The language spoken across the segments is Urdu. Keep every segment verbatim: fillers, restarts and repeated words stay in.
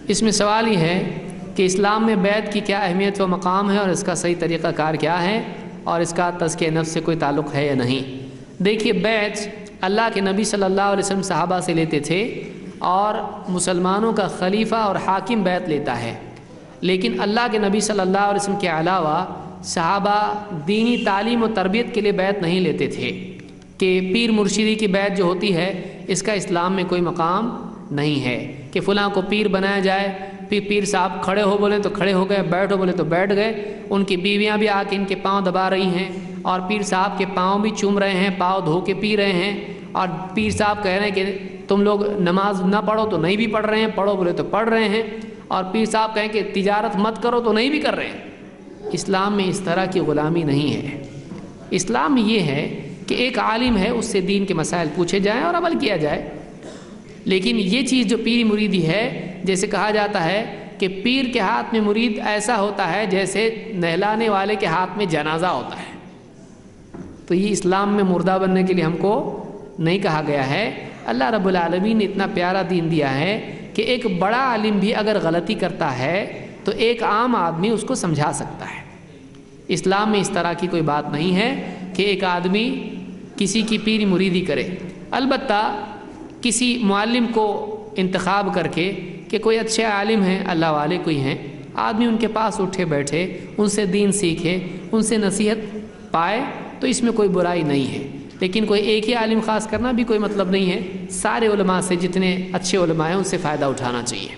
اس میں سوال یہ ہے کہ اسلام میں بیعت کی کیا اہمیت و مقام ہے اور اس کا صحیح طریقہ کار کیا ہے اور اس کا تزکیہ نفس سے کوئی تعلق ہے یا نہیں۔ دیکھیے، بیعت اللہ کے نبی صلی اللہ علیہ وسلم صحابہ سے لیتے تھے اور مسلمانوں کا خلیفہ اور حاکم بیعت لیتا ہے، لیکن اللہ کے نبی صلی اللہ علیہ وسلم کے علاوہ صحابہ دینی تعلیم و تربیت کے لیے بیعت نہیں لیتے تھے کہ پیر مرشدی کی بیعت جو ہوتی ہے اس کا اسلام میں کوئی مقام نہیں ہے کہ فلاں کو پیر بنایا جائے، پھر پیر صاحب کھڑے ہو بولے تو کھڑے ہو گئے، بیٹھو بولے تو بیٹھ گئے، ان کی بیویاں بھی آ کے ان کے پاؤں دبا رہی ہیں اور پیر صاحب کے پاؤں بھی چوم رہے ہیں، پاؤں دھو کے پی رہے ہیں، اور پیر صاحب کہہ رہے ہیں کہ تم لوگ نماز نہ پڑھو تو نہیں بھی پڑھ رہے ہیں، پڑھو بولے تو پڑھ رہے ہیں، اور پیر صاحب کہیں کہ تجارت مت کرو تو نہیں بھی کر رہے ہیں۔ اسلام میں اس طرح کی غلامی نہیں ہے۔ اسلام میں یہ ہے کہ ایک عالم ہے، اس سے دین کے مسائل پوچھے جائیں اور عمل کیا جائے، لیکن یہ چیز جو پیری مریدی ہے، جیسے کہا جاتا ہے کہ پیر کے ہاتھ میں مرید ایسا ہوتا ہے جیسے نہلانے والے کے ہاتھ میں جنازہ ہوتا ہے، تو یہ اسلام میں مردہ بننے کے لیے ہم کو نہیں کہا گیا ہے۔ اللہ رب العالمین نے اتنا پیارا دین دیا ہے کہ ایک بڑا عالم بھی اگر غلطی کرتا ہے تو ایک عام آدمی اس کو سمجھا سکتا ہے۔ اسلام میں اس طرح کی کوئی بات نہیں ہے کہ ایک آدمی کسی کی پیری مریدی کرے۔ البتہ کسی معلم کو انتخاب کر کے کہ کوئی اچھے عالم ہیں، اللہ والے کوئی ہیں، آدمی ان کے پاس اٹھے بیٹھے، ان سے دین سیکھے، ان سے نصیحت پائے تو اس میں کوئی برائی نہیں ہے، لیکن کوئی ایک ہی عالم خاص کرنا بھی کوئی مطلب نہیں ہے۔ سارے علماء سے، جتنے اچھے علماء ہیں ان سے فائدہ اٹھانا چاہیے۔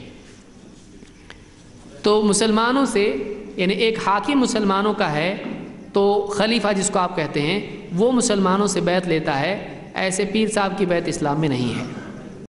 تو مسلمانوں سے، یعنی ایک حاکم مسلمانوں کا ہے تو خلیفہ جس کو آپ کہتے ہیں وہ مسلمانوں سے بیعت لیتا ہے، ایسے پیر صاحب کی بیعت اسلام میں نہیں ہے۔